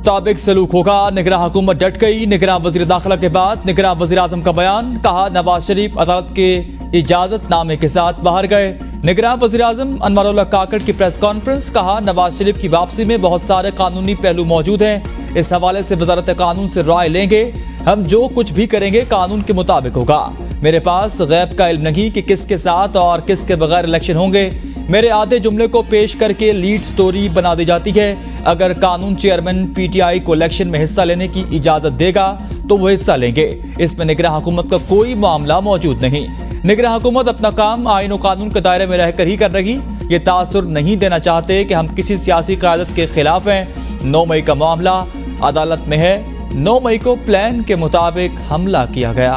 मुताबिक सलूक होगा। निगरान हुकूमत डट गई। निगरान वजीर दाखिला के बाद निगरान वजीर आजम का बयान। कहा नवाज शरीफ अदालत के इजाजतनामे के साथ बाहर गए। निगरान वजीर आजम अनवरुल्लाह काकड़ की प्रेस कॉन्फ्रेंस। कहा नवाज शरीफ की वापसी में बहुत सारे कानूनी पहलू मौजूद हैं। इस हवाले से वजारत कानून से राय लेंगे। हम जो कुछ भी करेंगे कानून के मुताबिक होगा। मेरे पास गैब का इल्म नहीं कि किसके साथ और किसके बगैर इलेक्शन होंगे। मेरे आधे जुमले को पेश करके लीड स्टोरी बना दी जाती है। अगर कानून चेयरमैन पीटीआई को इलेक्शन में हिस्सा लेने की इजाजत देगा तो वो हिस्सा लेंगे। इसमें निगरान हुकूमत का कोई मामला मौजूद नहीं। निगरान हुकूमत अपना काम आईन और कानून के दायरे में रहकर ही कर रही। ये तासुर नहीं देना चाहते कि हम किसी सियासी क़यादत के खिलाफ हैं। 9 मई का मामला अदालत में है। 9 मई को प्लान के मुताबिक हमला किया गया।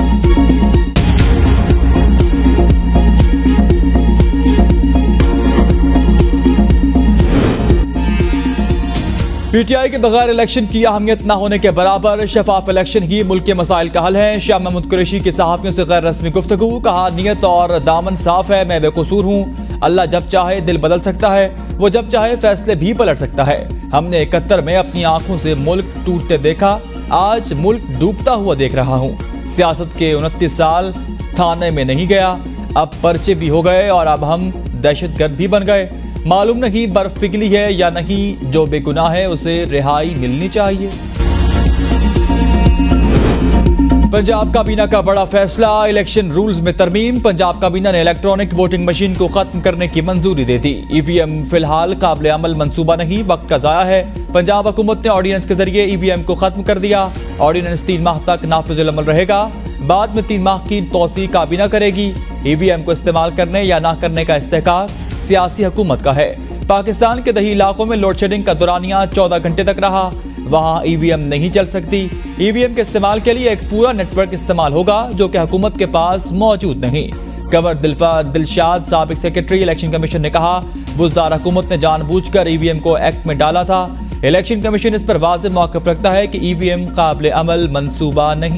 पीटीआई के बगैर इलेक्शन की अहमियत न होने के बराबर। शफाफ इलेक्शन ही मुल्क के मसाइल का हल है। शाह महमूद कुरैशी की सहाफियों से गैर रस्मी गुफ्तगू। कहा नीयत और दामन साफ है। मैं बेकसूर हूँ। अल्लाह जब चाहे दिल बदल सकता है। वो जब चाहे फैसले भी पलट सकता है। हमने 71 में अपनी आंखों से मुल्क टूटते देखा। आज मुल्क डूबता हुआ देख रहा हूँ। सियासत के 29 साल थाने में नहीं गया। अब पर्चे भी हो गए और अब हम दहशतगर्द भी बन गए। मालूम नहीं बर्फ पिघली है या नहीं। जो बेगुनाह है उसे रिहाई मिलनी चाहिए। पंजाब काबीना का बड़ा फैसला। इलेक्शन रूल्स में तरमीम। पंजाब काबीना ने इलेक्ट्रॉनिक वोटिंग मशीन को खत्म करने की मंजूरी दे दी। ईवीएम फिलहाल काबिल अमल मंसूबा नहीं, वक्त का जाया है। पंजाब हुकूमत ने ऑर्डिनेंस के जरिए ईवीएम को खत्म कर दिया। ऑर्डिनेंस 3 माह तक नाफिजुल अमल रहेगा। बाद में 3 माह की तौसी काबीना करेगी। ईवीएम को इस्तेमाल करने या ना करने का इस्तेहकार सियासी हुकूमत का है। पाकिस्तान के दही इलाकों में लोड शेडिंग का दौरानिया 14 घंटे तक रहा। वहां ईवीएम नहीं चल सकती। ईवीएम के इस्तेमाल के लिए एक पूरा नेटवर्क इस्तेमाल होगा जो कि हुकूमत के पास मौजूद नहीं। गवर्नर दिलशाद साबिक सेक्रेटरी इलेक्शन कमीशन ने कहा बुजदार हुकूमत ने जानबूझकर ईवीएम को एक्ट में डाला था। इलेक्शन कमीशन इस पर वाज़ेह मौक़िफ़ रखता है कि ईवीएम काबिल अमल मंसूबा नहीं।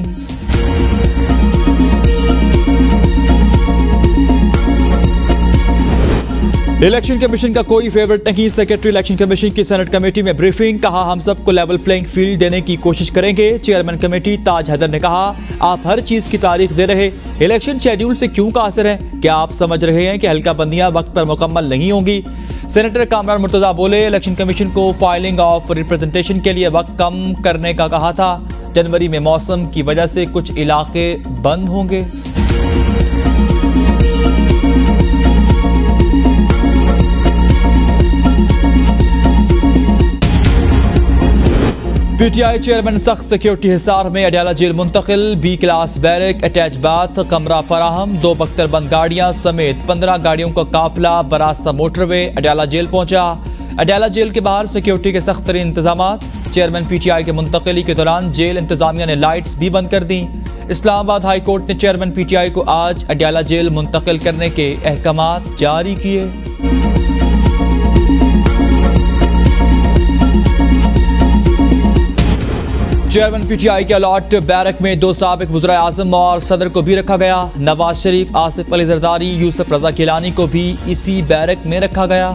इलेक्शन कमीशन का कोई फेवरेट नहीं। सेक्रेटरी इलेक्शन कमीशन की सेनेट कमेटी में ब्रीफिंग। कहा हम सबको लेवल प्लेइंग फील्ड देने की कोशिश करेंगे। चेयरमैन कमेटी ताज हैदर ने कहा आप हर चीज की तारीख दे रहे, इलेक्शन शेड्यूल से क्यों का असर है? क्या आप समझ रहे हैं कि हल्का बंदियां वक्त पर मुकम्मल नहीं होंगी? सेनेटर कामरान मुर्तजा बोले इलेक्शन कमीशन को फाइलिंग ऑफ रिप्रेजेंटेशन के लिए वक्त कम करने का कहा था। जनवरी में मौसम की वजह से कुछ इलाके बंद होंगे। पीटीआई चेयरमैन सख्त सिक्योरिटी हिसार में। अडयाला जेल मुंतकिल। B class barrack, attach bath, कमरा फराहम। 2 बख्तरबंद गाड़ियां समेत 15 गाड़ियों का काफिला बरास्ता मोटरवे अडयाला जेल पहुंचा। अडयाला जेल के बाहर सिक्योरिटी के सख्त तरीन इंतजाम। चेयरमैन पीटीआई के मुंतकिली के दौरान जेल इंतजामिया ने लाइट्स भी बंद कर दी। इस्लामाबाद हाई कोर्ट ने चेयरमैन पीटीआई को आज अडयाला जेल मुंतकिल करने के अहकाम जारी किए। चेयरमैन पीटीआई के अलॉट बैरक में 2 साबिक वज़ीर आज़म और सदर को भी रखा गया। नवाज शरीफ, आसिफ अली जरदारी, यूसुफ रजा गिलानी को भी इसी बैरक में रखा गया।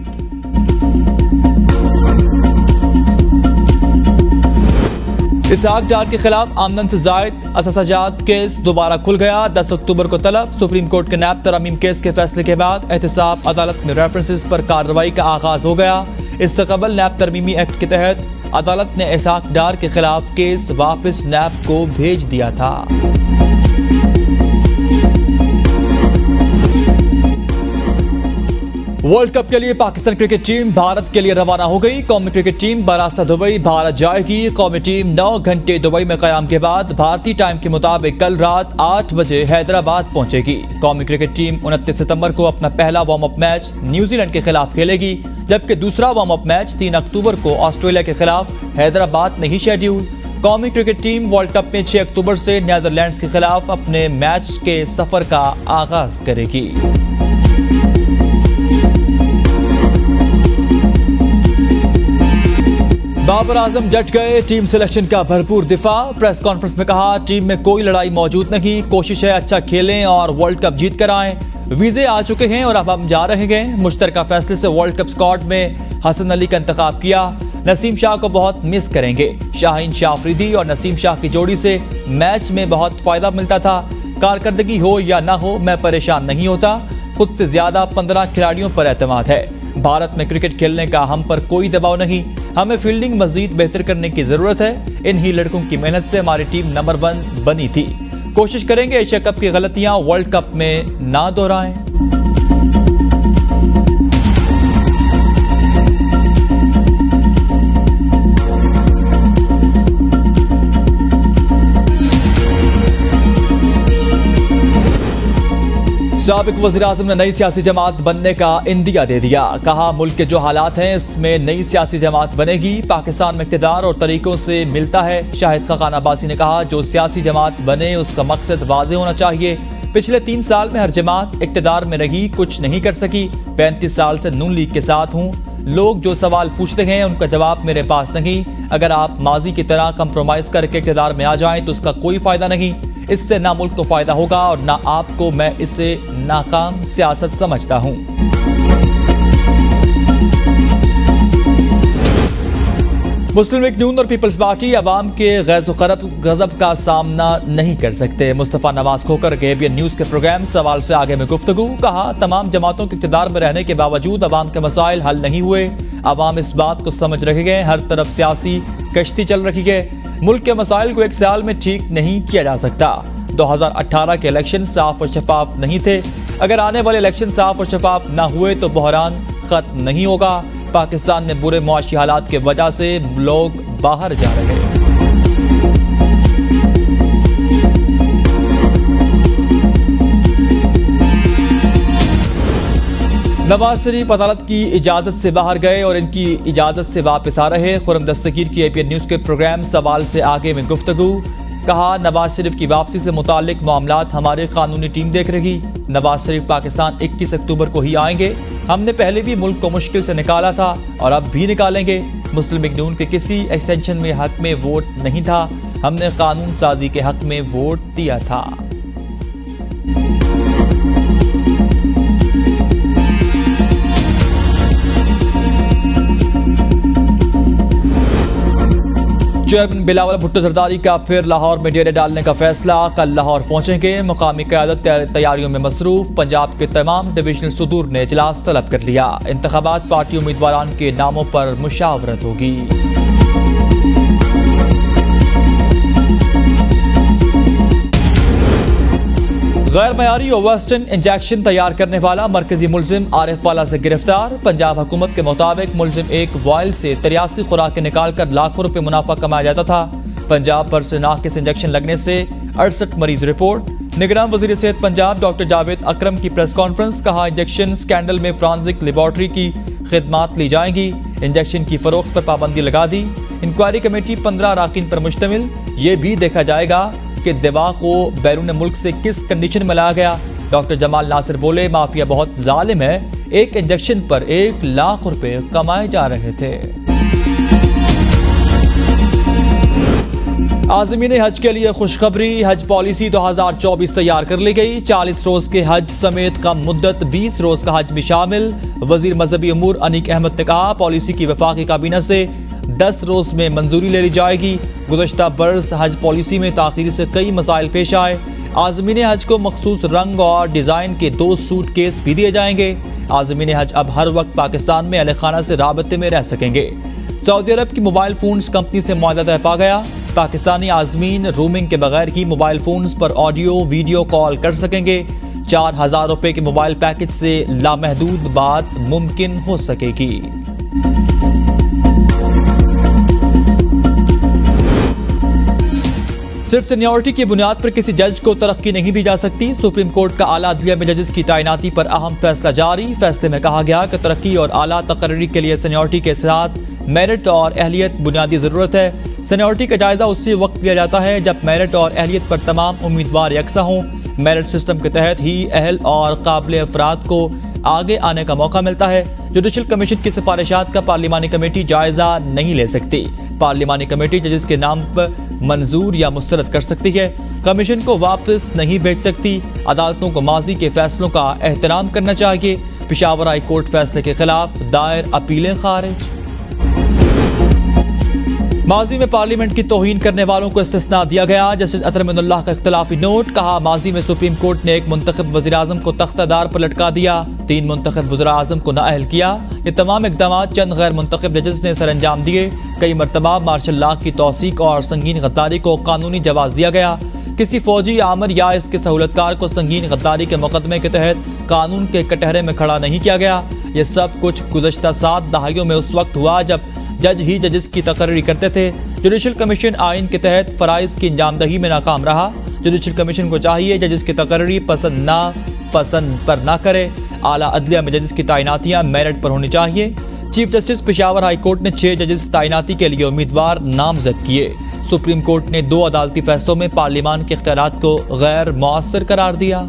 इसहाक डार के खिलाफ आमदन से जायद अससाजात केस दोबारा खुल गया। 10 अक्टूबर को तलब। सुप्रीम कोर्ट के नैब तरमीम केस के फैसले के बाद एहतसाब अदालत में रेफरेंसेस पर कार्रवाई का आगाज हो गया। इससे कबल नैब तरमीमी एक्ट के तहत अदालत ने इसहाक डार के खिलाफ केस वापस नैब को भेज दिया था। वर्ल्ड कप के लिए पाकिस्तान क्रिकेट टीम भारत के लिए रवाना हो गई। कौमी क्रिकेट टीम बरास्ता दुबई भारत जाएगी। कौमी टीम 9 घंटे दुबई में कयाम के बाद भारतीय टाइम के मुताबिक कल रात 8 बजे हैदराबाद पहुंचेगी। कौमी क्रिकेट टीम 29 सितंबर को अपना पहला वार्म अप मैच न्यूजीलैंड के खिलाफ खेलेगी, जबकि दूसरा वार्म अप मैच 3 अक्टूबर को ऑस्ट्रेलिया के खिलाफ हैदराबाद में ही शेड्यूल। कौमी क्रिकेट टीम वर्ल्ड कप में 6 अक्टूबर से नीदरलैंड्स के खिलाफ अपने मैच के सफर का आगाज करेगी। बाबर आजम डट गए। टीम सिलेक्शन का भरपूर दिफा। प्रेस कॉन्फ्रेंस में कहा टीम में कोई लड़ाई मौजूद नहीं, कोशिश है अच्छा खेलें और वर्ल्ड कप जीत कर आएं। वीजे आ चुके हैं और अब हम जा रहे हैं। मुश्तरका फैसले से वर्ल्ड कप स्क्वाड में हसन अली का इंतखाब किया। नसीम शाह को बहुत मिस करेंगे। शाहीन शाह अफरीदी और नसीम शाह की जोड़ी से मैच में बहुत फायदा मिलता था। कारकर्दगी हो या ना हो, मैं परेशान नहीं होता। खुद से ज्यादा 15 खिलाड़ियों पर एतमाद है। भारत में क्रिकेट खेलने का हम पर कोई दबाव नहीं। हमें फील्डिंग मजीद बेहतर करने की जरूरत है। इन्हीं लड़कों की मेहनत से हमारी टीम नंबर 1 बनी थी। कोशिश करेंगे एशिया कप की गलतियां वर्ल्ड कप में ना दोहराएं। साबिक वज़ीर-ए-आज़म ने नई सियासी जमात बनने का इंदिया दे दिया। कहा, मुल्क के जो हालात हैं इसमें नई सियासी जमात बनेगी। पाकिस्तान में इक़्तिदार और तरीकों से मिलता है। शाहिद खान अब्बासी ने कहा, जो सियासी जमात बने उसका मकसद वाज़ेह होना चाहिए। पिछले 3 साल में हर जमात इक़्तिदार में रही, कुछ नहीं कर सकी। 35 साल से नून लीग के साथ हूँ। लोग जो सवाल पूछते हैं उनका जवाब मेरे पास नहीं। अगर आप माजी की तरह कंप्रोमाइज़ करके इक़्तिदार में आ जाएं तो उसका कोई फ़ायदा नहीं। इससे ना मुल्क को फायदा होगा और ना आपको। मैं इसे नाकाम सियासत समझता हूं। मुस्लिम लीग नून और पीपल्स पार्टी अवाम के गजब का सामना नहीं कर सकते। मुस्तफा नवाज खोकर के ABN न्यूज के प्रोग्राम सवाल से आगे में गुफ्तगू। कहा, तमाम जमातों के इक़्तिदार में रहने के बावजूद अवाम के मसाइल हल नहीं हुए। अवाम इस बात को समझ रहे गए। हर तरफ सियासी कश्ती चल रही है। मुल्क के मसाइल को 1 साल में ठीक नहीं किया जा सकता। 2018 के इलेक्शन साफ और शफाफ नहीं थे। अगर आने वाले इलेक्शन साफ और शफाफ न हुए तो बहरान खत्म नहीं होगा। पाकिस्तान में बुरे मुआशी हालात के वजह से लोग बाहर जा रहे हैं। नवाज शरीफ अदालत की इजाजत से बाहर गए और इनकी इजाजत से वापस आ रहे। खुर्रम दस्तगीर की ABN न्यूज के प्रोग्राम सवाल से आगे में गुफ्तगू। कहा, नवाज शरीफ की वापसी से मुतालिक मामलात हमारी कानूनी टीम देख रही। नवाज शरीफ पाकिस्तान 21 अक्टूबर को ही आएंगे। हमने पहले भी मुल्क को मुश्किल से निकाला था और अब भी निकालेंगे। मुस्लिम लीग नून के किसी एक्सटेंशन में हक में वोट नहीं था। हमने कानून साजी के हक में वोट दिया था। चेयरमैन बिलावल भुट्टो जरदारी का फिर लाहौर में डेरे डालने का फैसला। कल लाहौर पहुंचेंगे। मुकामी क़यादत तैयारियों में मसरूफ। पंजाब के तमाम डिविजनल सदूर ने इजलास तलब कर लिया। इंतखाबात पार्टी उम्मीदवारान के नामों पर मुशावरत होगी। गैर मयारी और वेस्टर्न इंजेक्शन तैयार करने वाला मरकजी मुलजिम आरिफ वाला से गिरफ्तार। पंजाब हुकूमत के मुताबिक मुलजिम एक वायल से 83 खुराकें निकालकर लाखों रुपए मुनाफा कमाया जाता था। पंजाब पर से नाकिस इंजेक्शन लगने से 68 मरीज रिपोर्ट। निगरान वजीर सेहत पंजाब डॉक्टर जावेद अकरम की प्रेस कॉन्फ्रेंस। कहा, इंजेक्शन स्कैंडल में फ्रांसिक लेबॉर्ट्री की खिदमात ली जाएंगी। इंजेक्शन की फरोख्त पर पाबंदी लगा दी। इंक्वायरी कमेटी 15 अराकीन पर मुश्तमिल। ये भी देखा जाएगा कि दवा को बैरून मुल्क से किस कंडीशन में लाया गया। डॉक्टर जमाल नासिर बोले, माफिया बहुत जालिम है। एक इंजेक्शन पर 1 लाख रुपए कमाए जा रहे थे। आज़मीन हज के लिए खुशखबरी। हज पॉलिसी 2024 तैयार कर ली गई। 40 रोज के हज समेत कम मुद्दत 20 रोज का हज भी शामिल। वजीर मजहबी उमूर अनीक अहमद ने कहा, पॉलिसी की वफाकी काबीना से 10 रोज में मंजूरी ले ली जाएगी। गुज़श्ता बरस हज पॉलिसी में ताख़ीर से कई मसाइल पेश आए। आज़मीन हज को मखसूस रंग और डिज़ाइन के 2 सूटकेस भी दिए जाएंगे। आज़मीन हज अब हर वक्त पाकिस्तान में अहले खाना से राबते में रह सकेंगे। सऊदी अरब की मोबाइल फोन्स कंपनी से मुआहदा तय पा गया। पाकिस्तानी आज़मीन रोमिंग के बगैर ही मोबाइल फोन्स पर ऑडियो वीडियो कॉल कर सकेंगे। 4000 रुपए के मोबाइल पैकेज से लामहदूद बात मुमकिन हो सकेगी। सिर्फ सीनियरिटी की बुनियाद पर किसी जज को तरक्की नहीं दी जा सकती। सुप्रीम कोर्ट का आला अदलिया में जजेस की तैनाती पर अहम फैसला जारी। फैसले में कहा गया कि तरक्की और आला तकर्री के लिए सीनियरिटी के साथ मेरिट और अहलियत बुनियादी जरूरत है। सीनियरिटी का जायजा उसी वक्त लिया जाता है जब मेरिट और अहलियत पर तमाम उम्मीदवार यकसा हों। मेरिट सिस्टम के तहत ही अहल और काबिल अफराद को आगे आने का मौका मिलता है। जुडिशल कमीशन की सिफारिशात का पार्लिमानी कमेटी जायजा नहीं ले सकती। पार्लिमानी कमेटी जजेस के नाम पर मंजूर या मुस्तरद कर सकती है। कमीशन को वापस नहीं भेज सकती। अदालतों को माजी के फैसलों का एहतराम करना चाहिए। पेशावर हाई कोर्ट फैसले के खिलाफ दायर अपीलें खारिज। माजी में पार्लियामेंट की तौहीन करने वालों को इस्तिस्ना दिया गया। जस्टिस अतहर मिनुल्लाह का इख्तिलाफी नोट, कहा माजी में सुप्रीम कोर्ट ने एक मुंतखब वज़ीर-ए-आज़म को तख्तादार पर लटका दिया, 3 मुंतखब वज़ीर-ए-आज़म को नाअहल किया। ये तमाम इक़दाम चंद गैर मुंतखब जजेस ने सर अंजाम दिए। कई मरतबा मार्शल लॉ की तौसीक और संगीन गद्दारी को कानूनी जवाज दिया गया। किसी फौजी आमर या इसके सहूलतकार को संगीन गद्दारी के मुकदमे के तहत कानून के कटहरे में खड़ा नहीं किया गया। ये सब कुछ गुज़श्ता 7 दहाइयों में उस वक्त हुआ जब जज ही जजेस की तकर्री करते थे। जुडिशल कमीशन आइन के तहत फ़राइज़ की अंजामदही में नाकाम रहा। जुडिशल कमीशन को चाहिए जजेस की तकर्री पसंद पर ना करे। आला अदलिया में जजेस की तैनातियाँ मेरिट पर होनी चाहिए। Chief justice Peshawar high court ने 6 जजेस तैनाती के लिए उम्मीदवार नामजद किए। सुप्रीम कोर्ट ने 2 अदालती फैसलों में पार्लियामान के इख्तियारात को गैर मौसर करार दिया।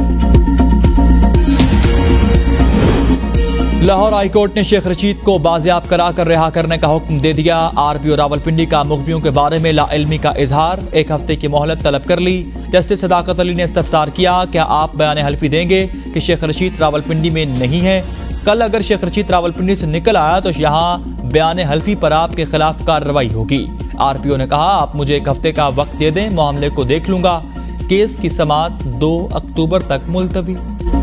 लाहौर हाई कोर्ट ने शेख रशीद को बाजियाब कराकर रिहा करने का हुक्म दे दिया। आरपीओ रावलपिंडी का मुख्वियों के बारे में लाइल्मी का इजहार, 1 हफ्ते की मोहलत तलब कर ली। जस्टिस सदाकत अली ने इस्तफसार किया, क्या आप बयान हल्फी देंगे कि शेख रशीद रावलपिंडी में नहीं है? कल अगर शेख रशीद रावलपिंडी से निकल आया तो यहाँ बयान हल्फी पर आपके खिलाफ कार्रवाई होगी। आरपीओ ने कहा, आप मुझे 1 हफ्ते का वक्त दे दें, मामले को देख लूंगा। केस की समाअत 2 अक्टूबर तक मुलतवी।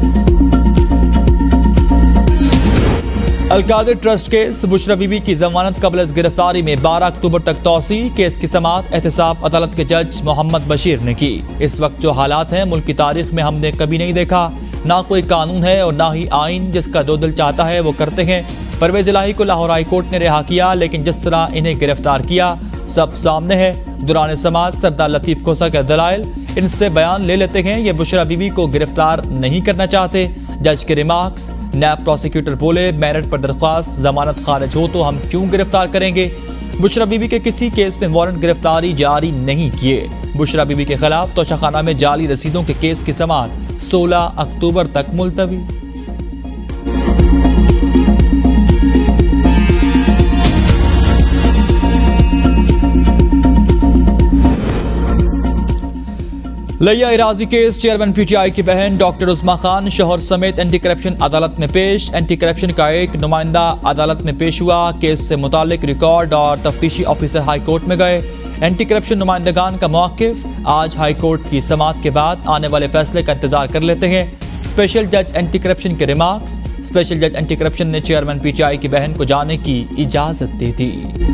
अलकादिर ट्रस्ट केस, बुशरा बीबी की जमानत कबल गिरफ्तारी में 12 अक्टूबर तक तौसी। केस की समाअत एहतसाब अदालत के जज मोहम्मद बशीर ने की। इस वक्त जो हालात हैं मुल्क की तारीख में हमने कभी नहीं देखा। ना कोई कानून है और ना ही आइन, जिसका जो दिल चाहता है वो करते हैं। परवेज इलाही को लाहौर हाई कोर्ट ने रिहा किया, लेकिन जिस तरह इन्हें गिरफ्तार किया सब सामने है। दौरान समाअत सरदार लतीफ खोसा के दलाइल, इनसे बयान ले लेते हैं। ये बुशरा बीबी को गिरफ्तार नहीं करना चाहते। जज के रिमार्क्स, नैब प्रोसिक्यूटर बोले, मेरिट पर दरख्वास्त जमानत खारिज हो तो हम क्यों गिरफ्तार करेंगे? बुशरा बीबी के किसी केस में वारंट गिरफ्तारी जारी नहीं किए। बुशरा बीबी के खिलाफ तोशाखाना में जाली रसीदों के केस की समाअत 16 अक्टूबर तक मुलतवी। लिया इराजी केस, चेयरमैन पीटीआई की बहन डॉक्टर उस्मा खान शोहर समेत एंटी करप्शन अदालत में पेश। एंटी करप्शन का एक नुमाइंदा अदालत में पेश हुआ। केस से मुतालिक रिकॉर्ड और तफ्तीशी ऑफिसर हाई कोर्ट में गए। एंटी करप्शन नुमाइंदगान का मौक़िफ़, आज हाई कोर्ट की समाअत के बाद आने वाले फैसले का इंतजार कर लेते हैं। स्पेशल जज एंटी करप्शन के रिमार्क्स, स्पेशल जज एंटी करप्शन ने चेयरमैन पीटीआई की बहन को जाने की इजाजत दी थी।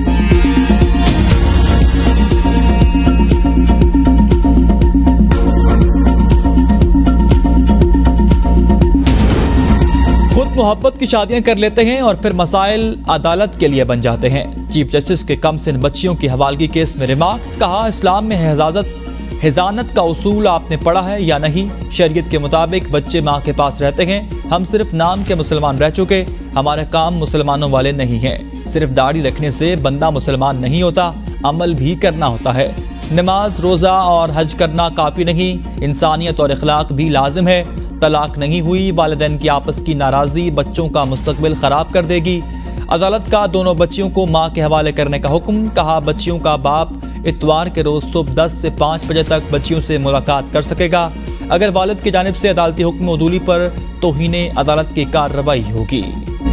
मोहब्बत की शादियां कर लेते हैं और फिर मसाइल अदालत के लिए बन जाते हैं। चीफ जस्टिस के कम सिन बच्चियों की हवालगी केस में रिमार्क्स, कहा इस्लाम में हिजानत का उसूल आपने पढ़ा है या नहीं? शरीयत के मुताबिक बच्चे माँ के पास रहते हैं। हम सिर्फ नाम के मुसलमान रह चुके, हमारे काम मुसलमानों वाले नहीं हैं। सिर्फ दाढ़ी रखने से बंदा मुसलमान नहीं होता, अमल भी करना होता है। नमाज, रोज़ा और हज करना काफ़ी नहीं, इंसानियत और इखलाक भी लाजिम है। तलाक नहीं हुई, वालिदैन की आपस की नाराज़गी बच्चों का मुस्तकबिल ख़राब कर देगी। अदालत का दोनों बच्चियों को माँ के हवाले करने का हुक्म, कहा बच्चियों का बाप इतवार के रोज़ सुबह 10 से 5 बजे तक बच्चियों से मुलाकात कर सकेगा। अगर वालिद की जानिब से अदालती हुक्म अदूली पर तौहीने अदालत की कार्रवाई होगी।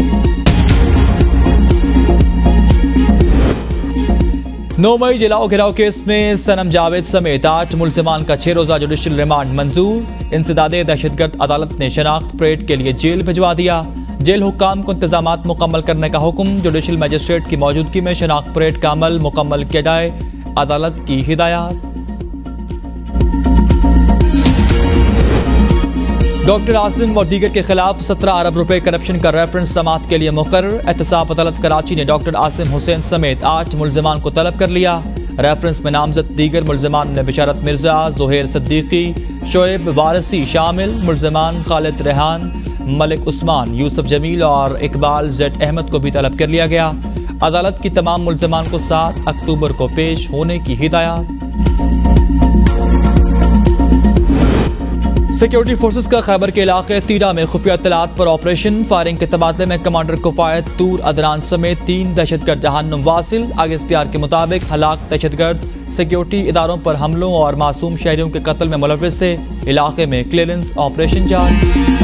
9 मई जलाओ घिराव केस में सनम जावेद समेत 8 मुल्जिमान का 6 रोज़ा जुडिशल रिमांड मंजूर। इंसदादे दहशतगर्द अदालत ने शनाख्त परेड के लिए जेल भिजवा दिया। जेल हुक्काम को इंतजामात मुकम्मल करने का हुक्म, जुडिशल मजिस्ट्रेट की मौजूदगी में शनाख्त परेड का अमल मुकम्मल किया जाए, अदालत की हिदायत। डॉक्टर आसिम और दीगर के खिलाफ 17 अरब रुपए करप्शन का रेफरेंस समाअत के लिए मुकर्रर। एहतसाब अदालत कराची ने डॉक्टर आसिम हुसैन समेत 8 मुल्जिमान को तलब कर लिया। रेफरेंस में नामजद दीगर मुल्जिमान में बिशारत मिर्जा, जोहेर सिद्दीकी, शोएब वारसी शामिल। मुल्जिमान खालिद रेहान, मलिक उस्मान, यूसुफ जमील और इकबाल जेड अहमद को भी तलब कर लिया गया। अदालत की तमाम मुल्जिमान को 7 अक्टूबर को पेश होने की हिदायत। सिक्योरिटी फोर्सेस का खैबर के इलाके तीरा में खुफिया इत्तलात पर ऑपरेशन। फायरिंग के तबादले में कमांडर कुफायत तूर अदनान समेत 3 दहशतगर्द जहान्नुम वासिल। ISPR के मुताबिक हलाक दहशतगर्द सिक्योरिटी इदारों पर हमलों और मासूम शहरियों के कत्ल में मुलव्विस थे। इलाके में क्लियरेंस ऑपरेशन जारी।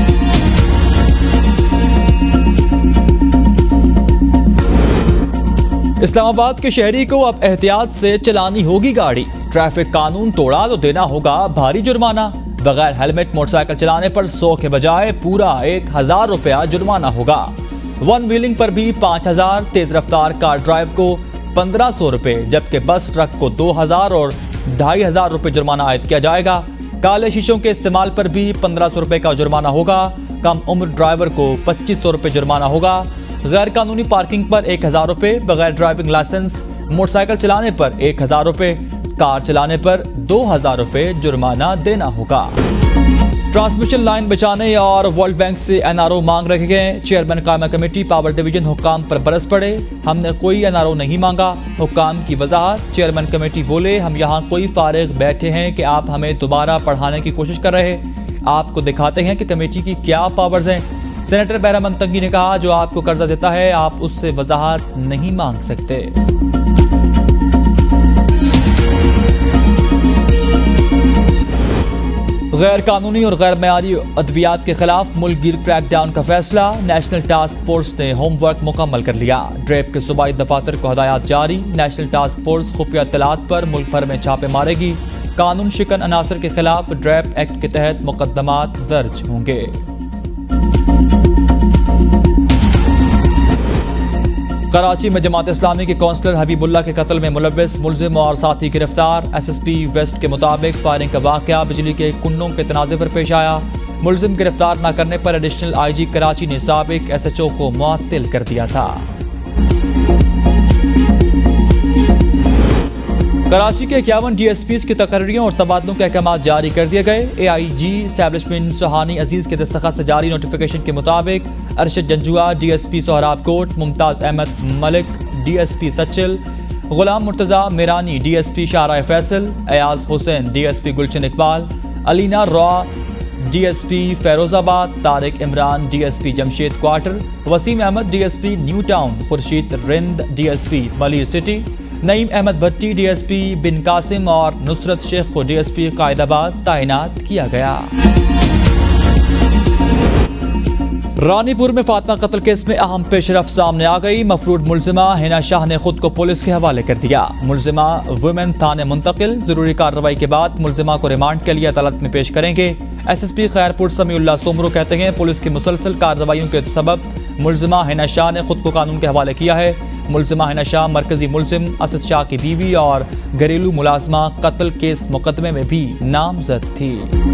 इस्लामाबाद के शहरी को अब एहतियात से चलानी होगी गाड़ी। ट्रैफिक कानून तोड़ा तो देना होगा भारी जुर्माना। बगैर हेलमेट मोटरसाइकिल चलाने पर 100 के बजाय पूरा 1000 रुपया जुर्माना होगा। वन व्हीलिंग पर भी 5000, तेज रफ्तार कार ड्राइव को 1500 रुपए, जबकि बस ट्रक को 2000 और 2500 रुपए जुर्माना आयद किया जाएगा। काले शीशों के इस्तेमाल पर भी 1500 रुपए का जुर्माना होगा। कम उम्र ड्राइवर को 2500 रुपए जुर्माना होगा। गैर कानूनी पार्किंग पर 1000 रुपए, बगैर ड्राइविंग लाइसेंस मोटरसाइकिल चलाने पर 1000 रुपए, कार चलाने पर 2000 रुपए जुर्माना देना होगा। ट्रांसमिशन लाइन बचाने और वर्ल्ड बैंक से एनआरओ मांग रखे गए। चेयरमैन कायमा कमेटी पावर डिवीजन हुक्काम पर बरस पड़े। हमने कोई एनआरओ नहीं मांगा, हुक्काम की वजाहत। चेयरमैन कमेटी बोले, हम यहाँ कोई फारिग बैठे हैं कि आप हमें दोबारा पढ़ाने की कोशिश कर रहे। आपको दिखाते हैं कि कमेटी की क्या पावर्स हैं। सेनेटर बैरा मंतंगी ने कहा, जो आपको कर्जा देता है आप उससे वजाहत नहीं मांग सकते। गैर कानूनी और गैर मयारी अद्वियात के खिलाफ मुल्क गिर क्रैकडाउन का फैसला। नेशनल टास्क फोर्स ने होमवर्क मुकम्मल कर लिया। ड्रेप के सूबाई दफातर को हदायत जारी। नेशनल टास्क फोर्स खुफिया इत्तलात पर मुल्क भर में छापे मारेगी। कानून शिकन अनासर के खिलाफ ड्रेप एक्ट के तहत मुकदमात दर्ज होंगे। कराची में जमात इस्लामी के काउंसलर हबीबुल्लाह के कत्ल में मुलव्विस मुलजिम और साथी गिरफ्तार। एसएसपी वेस्ट के मुताबिक फायरिंग का वाकया बिजली के कुंडों के तनाज़े पर पेश आया। मुलजिम गिरफ्तार न करने पर एडिशनल आईजी कराची ने साबिक एसएचओ को मुअत्तिल कर दिया था। कराची के 51 डीएसपीज की तकर्रियों और तबादलों के अहकाम जारी कर दिए गए। एआईजी एस्टैब्लिशमेंट सुहानी अजीज के दस्तखत से जारी नोटिफिकेशन के मुताबिक Arshad Janjua DSP Sohrab Kot, Mumtaz Ahmed Malik DSP Sachal, Ghulam Murtaza Mirani DSP Shahrah Faisal, Ayaz Hussain DSP Gulshan Iqbal, Alina Rao DSP Ferozabad, Tariq Imran DSP Jamshed quarter, Waseem Ahmed DSP new town, Khursheed Rind DSP Malir city, Naeem Ahmed Bhatti DSP Bin Qasim और नुसरत शेख को डीएसपी कायदाबाद तैनात किया गया। रानीपुर में फातिमा कत्ल केस में अहम पेशरफ सामने आ गई। मफरूद मुलजिमा हिना शाह ने खुद को पुलिस के हवाले कर दिया। मुलजिमा वुमेन थाने मुंतकिल। जरूरी कार्रवाई के बाद मुलजिमा को रिमांड के लिए अदालत में पेश करेंगे। एसएसपी खैरपुर समीउल्लाह सोमरो कहते हैं, पुलिस की मुसलसल कार्रवाइयों के सबब मुलजिमा हिना शाह ने खुद को कानून के हवाले किया है। मुलजिमा हिना शाह मरकजी मुलजिम असद शाह की बीवी और घरेलू मुलाजमा कत्ल केस मुकदमे में भी नामजद थी।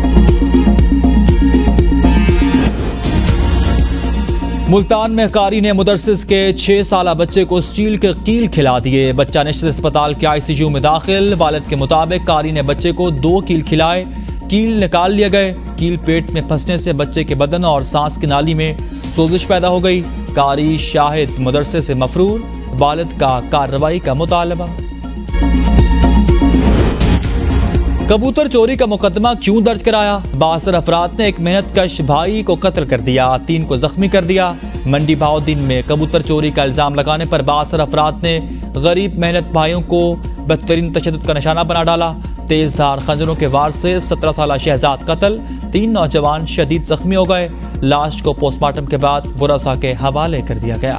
मुल्तान में कारी ने मुदर्सिस के 6 साला बच्चे को स्टील के कील खिला दिए। बच्चा निश्चित अस्पताल के आईसीयू में दाखिल। वालिद के मुताबिक कारी ने बच्चे को 2 कील खिलाए। कील निकाल लिए गए। कील पेट में फंसने से बच्चे के बदन और सांस की नाली में सोजिश पैदा हो गई। कारी शाहिद मुदर्से से मफरूर। वालिद का कार्रवाई का मुतालबा। कबूतर चोरी का मुकदमा क्यों दर्ज कराया? 62 अफराद ने एक मेहनतकश भाई को कत्ल कर दिया, 3 को जख्मी कर दिया। मंडी बहाउद्दीन में कबूतर चोरी का इल्जाम लगाने पर 62 अफराद ने गरीब मेहनत भाइयों को बदतरीन तशद्दुद का निशाना बना डाला। तेज धार खंजरों के वार से 17 साला शहजाद कत्ल, 3 नौजवान शदीद जख्मी हो गए। लाश को पोस्टमार्टम के बाद वरसा के हवाले कर दिया गया।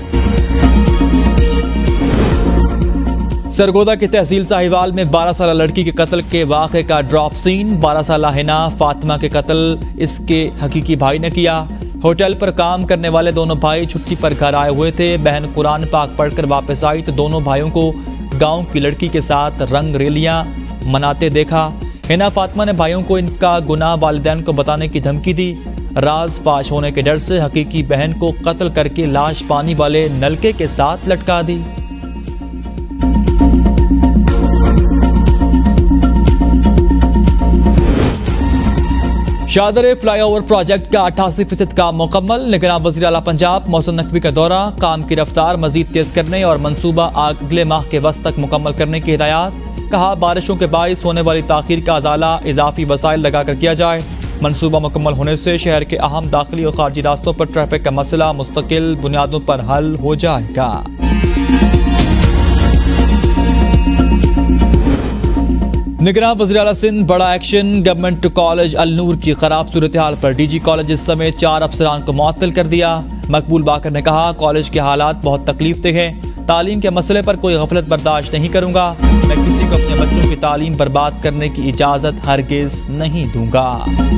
सरगोदा की तहसील साहिवाल में 12 साला लड़की के कत्ल के वाक़े का ड्रॉप सीन। 12 साला हिना फातिमा के कत्ल इसके हकीकी भाई ने किया। होटल पर काम करने वाले दोनों भाई छुट्टी पर घर आए हुए थे। बहन कुरान पाक पढ़कर वापस आई तो दोनों भाइयों को गांव की लड़की के साथ रंग रेलियां मनाते देखा। हिना फातिमा ने भाइयों को इनका गुनाह वालिदैन को बताने की धमकी दी। राज फाश होने के डर से हकीकी बहन को कत्ल करके लाश पानी वाले नलके के साथ लटका दी। शादरे फ्लाईओवर प्रोजेक्ट का 88% काम मुकम्मल। निगरान वज़ीर आला पंजाब मोहसिन नकवी का दौरा। काम की रफ्तार मजीद तेज करने और मनसूबा अगले माह के वस्त तक मुकम्मल करने की हिदायत। कहा, बारिशों के बाइस होने वाली ताखीर का अजाला इजाफी वसाइल लगाकर किया जाए। मनसूबा मुकम्मल होने से शहर के अहम दाखिली और खारजी रास्तों पर ट्रैफिक का मसला मुस्तकिल बुनियादों पर हल हो जाएगा। निगरान वज़ीर आला सिंध बड़ा एक्शन। गवर्नमेंट कॉलेज अल-नूर की खराब सूरत हाल पर डीजी कॉलेज समेत 4 अफसरान को मुअत्तल कर दिया। मकबूल बाकर ने कहा, कॉलेज के हालात बहुत तकलीफ दे हैं। तालीम के मसले पर कोई गफलत बर्दाश्त नहीं करूंगा। मैं किसी को अपने बच्चों की तालीम बर्बाद करने की इजाज़त हरगिज़ नहीं दूंगा।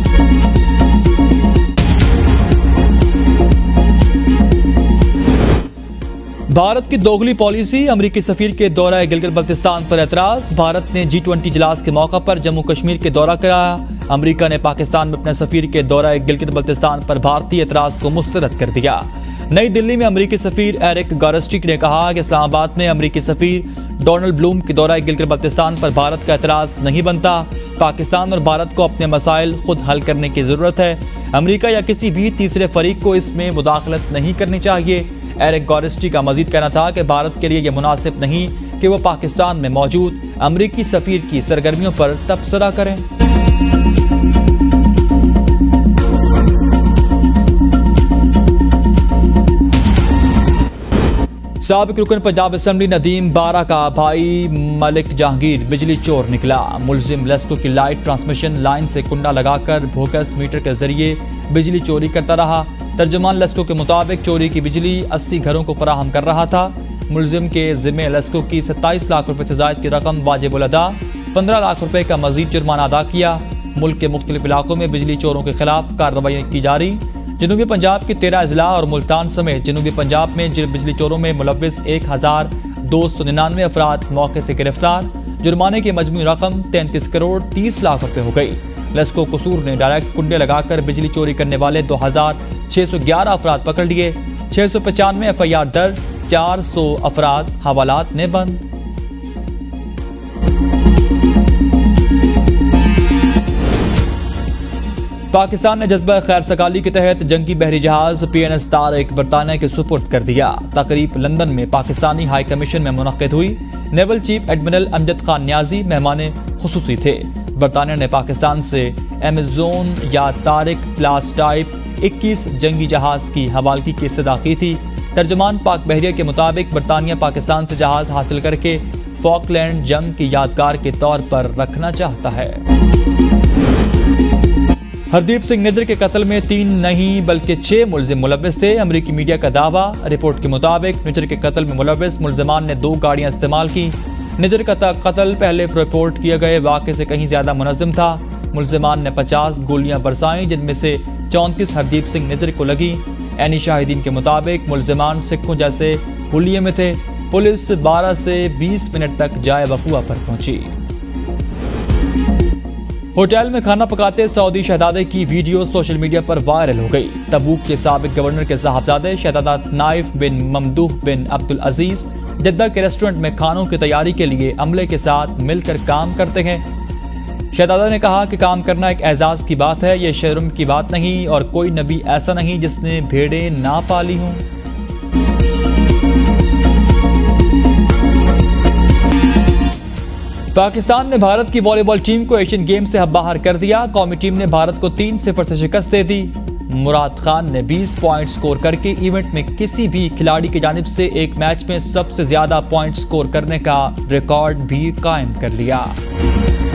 भारत की दोगली पॉलिसी, अमरीकी सफीर के दौरा गिलगित बल्तिस्तान पर एतराज। भारत ने G20 इजलास के मौका पर जम्मू कश्मीर के दौरा कराया। अमरीका ने पाकिस्तान में अपने सफीर के दौरा गिलगित बल्तिस्तान पर भारतीय एतराज को मुस्तरद कर दिया। नई दिल्ली में अमरीकी सफीर एरिक गॉरेस्टी ने कहा कि इस्लामाबाद में अमरीकी सफीर डोनाल्ड ब्लूम के दौरा गिलगित बल्तिस्तान पर भारत का एतराज नहीं बनता। पाकिस्तान और भारत को अपने मसाइल खुद हल करने की जरूरत है। अमरीका या किसी भी तीसरे फरीक को इसमें मुदाखलत नहीं करनी चाहिए। एरिक गॉरेस्टी का मजीद कहना था कि भारत के लिए यह मुनासिब नहीं कि वो पाकिस्तान में मौजूद अमरीकी सफीर की सरगर्मियों पर तबसरा करें। साबिक रुकन पंजाब असेंबली नदीम बारा का भाई मलिक जहांगीर बिजली चोर निकला। मुलजिम लेस्को की लाइट ट्रांसमिशन लाइन से कुंडा लगाकर बोगस मीटर के जरिए बिजली चोरी करता रहा। तर्जुमान लेस्को के मुताबिक चोरी की बिजली 80 घरों को फराहम कर रहा था। मुलजिम के जिम्मे लेस्को की 27 लाख रुपए से ज़ायद की रकम वाजिबुल अदा 15 लाख रुपए का मजीद जुर्माना अदा किया। मुल्क के मुख्तलिफ इलाकों में बिजली चोरों के खिलाफ कार्रवाई की जारी। जनूबी पंजाब के 13 अजला और मुल्तान समेत जनूबी पंजाब में बिजली चोरों में मुलव्विस 1299 अफराद मौके से गिरफ्तार। जुर्माने की मजमूई रकम 33 करोड़ 30 लाख रुपए हो गई। लेस्को कसूर ने डायरेक्ट कुंडे लगाकर बिजली चोरी करने वाले 2611 अफराद पकड़ लिए। 695 FIR दर्ज, 400 अफराद हवालात में बंद। पाकिस्तान ने जज्बा खैर सगाली के तहत जंगी बहरी जहाज PNS तारिक बरतानिया के सुपुर्द कर दिया। तकरीब लंदन में पाकिस्तानी हाई कमीशन में मुनक्किद हुई। Naval chief admiral Amjad Khan Niazi मेहमान खुसूसी थे। बरतानिया ने पाकिस्तान से एमेजोन या तारिक क्लास टाइप 21 जंगी जहाज की हवालगी की इस्तदा की थी। तर्जुमान पाक बहरिया के मुताबिक बरतानिया पाकिस्तान से जहाज हासिल करके फॉकलैंड जंग की यादगार के तौर पर रखना चाहता है। हरदीप सिंह निज्जर के कत्ल में 3 नहीं बल्कि 6 मुलजिम मुलव्विस थे। अमरीकी मीडिया का दावा। रिपोर्ट के मुताबिक निज्जर के कत्ल में मुलव्विस मुलजमान ने 2 गाड़ियां इस्तेमाल की। निज्जर का कत्ल पहले रिपोर्ट किए गए वाक़े से कहीं ज्यादा मुनज़्ज़म था। मुलजमान ने 50 गोलियां बरसाईं, जिनमें से 34 हरदीप सिंह निज्जर को लगी। ऐनी शाहिदीन के मुताबिक मुलजमान सिखों जैसे हुलिये में थे। पुलिस 12 से 20 मिनट तक जाए वक़ुआ पर पहुंची। होटल में खाना पकाते सऊदी शहजादे की वीडियो सोशल मीडिया पर वायरल हो गई। तबूक के साबिक गवर्नर के साहबजादे शहजादा Naif bin Mamdouh bin Abdul Aziz Jeddah के रेस्टोरेंट में खानों की तैयारी के लिए अमले के साथ मिलकर काम करते हैं। शहजादा ने कहा कि काम करना एक एजाज की बात है, यह शर्म की बात नहीं और कोई नबी ऐसा नहीं जिसने भेड़ें ना पाली हों। पाकिस्तान ने भारत की वॉलीबॉल टीम को एशियन गेम से बाहर कर दिया। कौमी टीम ने भारत को 3-0 से शिकस्त दे दी। मुराद खान ने 20 पॉइंट स्कोर करके इवेंट में किसी भी खिलाड़ी की जानिब से एक मैच में सबसे ज्यादा पॉइंट स्कोर करने का रिकॉर्ड भी कायम कर लिया।